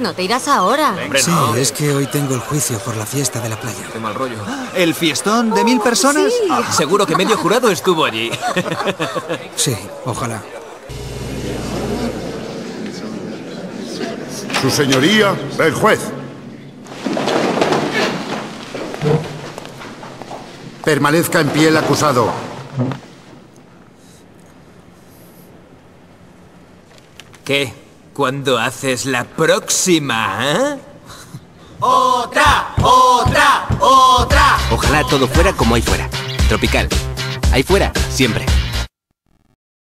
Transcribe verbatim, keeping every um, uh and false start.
No te irás ahora. Hombre, Sí, no. es que hoy tengo el juicio por la fiesta de la playa. Qué mal rollo. ¿El fiestón de mil personas? sí. Ah, Seguro que medio jurado estuvo allí. Sí, ojalá. Su señoría, el juez. Permanezca en pie el acusado. ¿Qué? ¿Cuándo haces la próxima, eh? ¡Otra! ¡Otra! ¡Otra! Ojalá todo fuera como ahí fuera. Tropical. Ahí fuera, siempre.